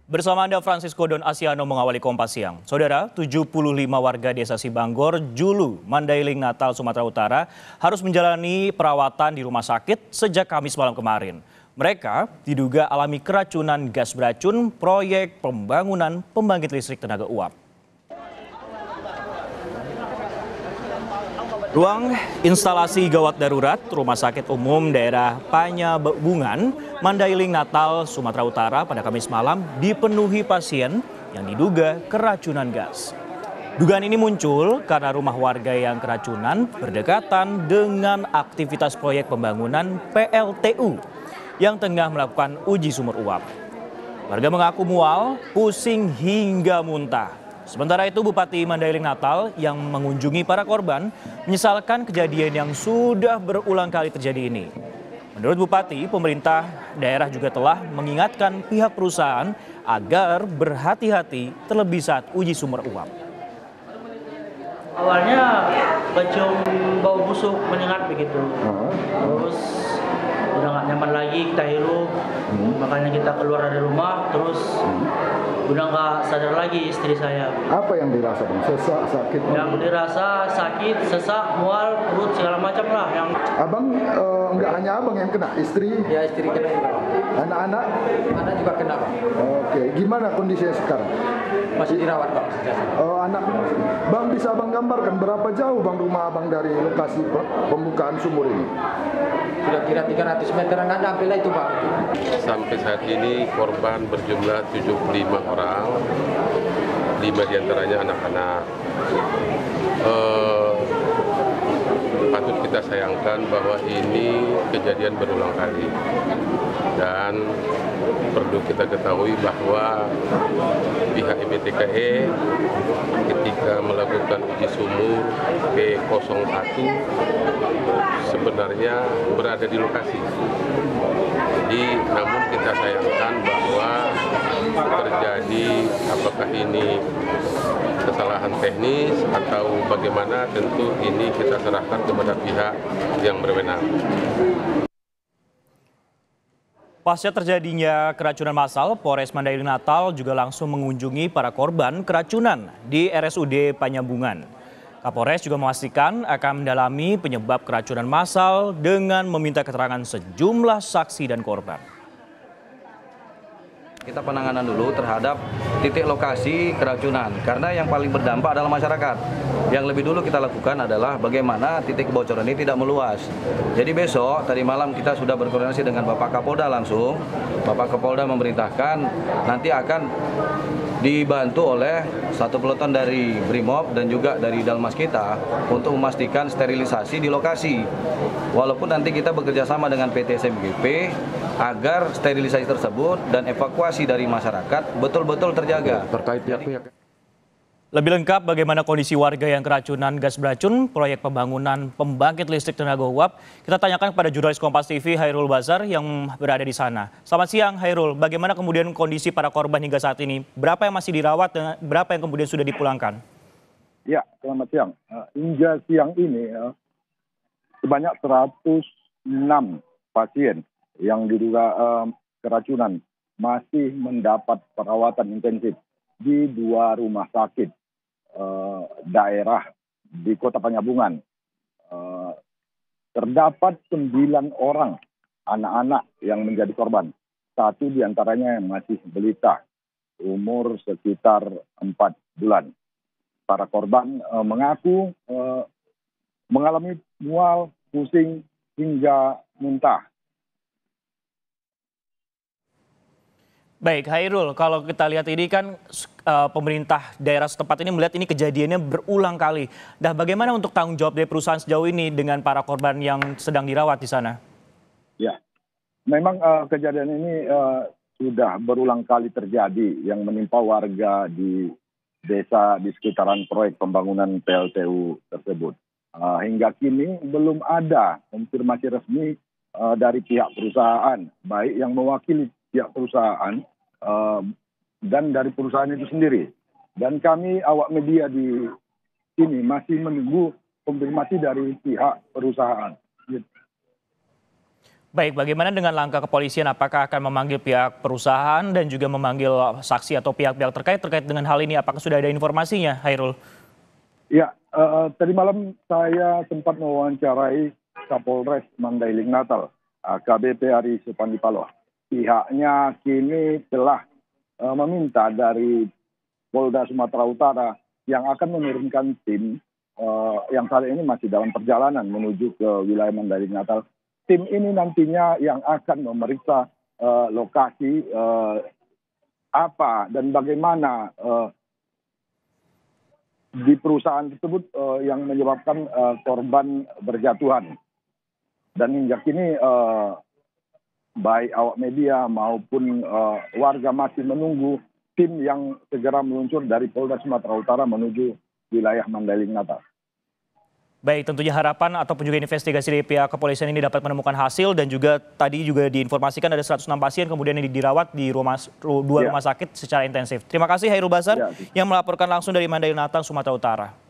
Bersama Anda, Francisco Don Asiano mengawali Kompas Siang. Saudara, 75 warga desa Sibanggor, Julu, Mandailing, Natal, Sumatera Utara harus menjalani perawatan di rumah sakit sejak Kamis malam kemarin. Mereka diduga alami keracunan gas beracun proyek pembangunan pembangkit listrik tenaga uap. Ruang instalasi gawat darurat Rumah Sakit Umum Daerah Panyabungan, Mandailing, Natal, Sumatera Utara pada Kamis malam dipenuhi pasien yang diduga keracunan gas. Dugaan ini muncul karena rumah warga yang keracunan berdekatan dengan aktivitas proyek pembangunan PLTU yang tengah melakukan uji sumur uap. Warga mengaku mual, pusing hingga muntah. Sementara itu Bupati Mandailing Natal yang mengunjungi para korban menyesalkan kejadian yang sudah berulang kali terjadi ini. Menurut Bupati, pemerintah daerah juga telah mengingatkan pihak perusahaan agar berhati-hati terlebih saat uji sumber uap. Awalnya kecium bau busuk menyengat begitu, terus udah nggak nyaman lagi kita hirup, makanya kita keluar dari rumah, terus udah nggak sadar lagi istri saya. Apa yang dirasa, Bang? Sesak, sakit? Yang dirasa sakit, sesak, mual, perut segala macam lah. Yang Abang nggak hanya abang yang kena, istri? Ya, istri kena juga, Bang. Anak-anak? Anak juga kena, Bang. Oke, gimana kondisinya sekarang? Masih dirawat, Bang. Anak, Bang bisa Abang gambarkan berapa jauh Bang rumah Abang dari lokasi pembukaan sumur ini? Kira-kira 300 meteran nggak sampai lah itu, Bang. Sampai saat ini korban berjumlah 75 orang, 5 diantaranya anak-anak. Patut kita sayangkan bahwa ini kejadian berulang kali. Dan perlu kita ketahui bahwa pihak IPTKE ketika melakukan uji sumur P01 sebenarnya berada di lokasi. Jadi namun kita sayangkan bahwa terjadi apakah ini kesalahan teknis atau bagaimana, tentu ini kita serahkan kepada pihak yang berwenang. Pasca terjadinya keracunan massal, Polres Mandailing Natal juga langsung mengunjungi para korban keracunan di RSUD Panyabungan. Kapolres juga memastikan akan mendalami penyebab keracunan massal dengan meminta keterangan sejumlah saksi dan korban. Kita penanganan dulu terhadap titik lokasi keracunan, karena yang paling berdampak adalah masyarakat. Yang lebih dulu kita lakukan adalah bagaimana titik kebocoran ini tidak meluas. Jadi besok, tadi malam kita sudah berkoordinasi dengan Bapak Kapolda langsung. Bapak Kapolda memerintahkan nanti akan dibantu oleh satu peloton dari Brimob dan juga dari Dalmas kita untuk memastikan sterilisasi di lokasi. Walaupun nanti kita bekerja sama dengan PT SMGP agar sterilisasi tersebut dan evakuasi dari masyarakat betul-betul terjaga. Terkait pihak-pihak. Lebih lengkap bagaimana kondisi warga yang keracunan gas beracun proyek pembangunan pembangkit listrik tenaga uap, kita tanyakan kepada jurnalis Kompas TV Hairul Bazar yang berada di sana. Selamat siang Hairul, bagaimana kemudian kondisi para korban hingga saat ini? Berapa yang masih dirawat dan berapa yang kemudian sudah dipulangkan? Ya, selamat siang. Hingga siang ini sebanyak 106 pasien yang diduga keracunan masih mendapat perawatan intensif di 2 rumah sakit daerah di Kota Panyabungan. Terdapat 9 orang anak-anak yang menjadi korban. 1 diantaranya yang masih balita, umur sekitar 4 bulan. Para korban mengaku mengalami mual, pusing, hingga muntah. Baik, Hairul, kalau kita lihat ini kan pemerintah daerah setempat ini melihat ini kejadiannya berulang kali. Nah, bagaimana untuk tanggung jawab dari perusahaan sejauh ini dengan para korban yang sedang dirawat di sana? Ya, memang kejadian ini sudah berulang kali terjadi yang menimpa warga di desa di sekitaran proyek pembangunan PLTU tersebut. Hingga kini belum ada konfirmasi resmi dari pihak perusahaan, baik yang mewakili pihak perusahaan dan dari perusahaan itu sendiri. Dan kami awak media di sini masih menunggu konfirmasi dari pihak perusahaan. Baik, bagaimana dengan langkah kepolisian? Apakah akan memanggil pihak perusahaan dan juga memanggil saksi atau pihak-pihak terkait dengan hal ini? Apakah sudah ada informasinya, Hairul? Ya, tadi malam saya sempat mewawancarai Kapolres Mandailing Natal, AKBP Ari Supandi Paloh. Pihaknya kini telah meminta dari Polda Sumatera Utara yang akan menurunkan tim yang saat ini masih dalam perjalanan menuju ke wilayah Mandailing Natal. Tim ini nantinya yang akan memeriksa lokasi apa dan bagaimana di perusahaan tersebut yang menyebabkan korban berjatuhan. Dan hingga kini baik awak media maupun warga masih menunggu tim yang segera meluncur dari Polda Sumatera Utara menuju wilayah Mandailing Natal. Baik, tentunya harapan ataupun juga investigasi dari pihak kepolisian ini dapat menemukan hasil, dan juga tadi juga diinformasikan ada 106 pasien kemudian yang dirawat di dua rumah sakit secara intensif. Terima kasih Hairul Basar yang melaporkan langsung dari Mandailing Natal, Sumatera Utara.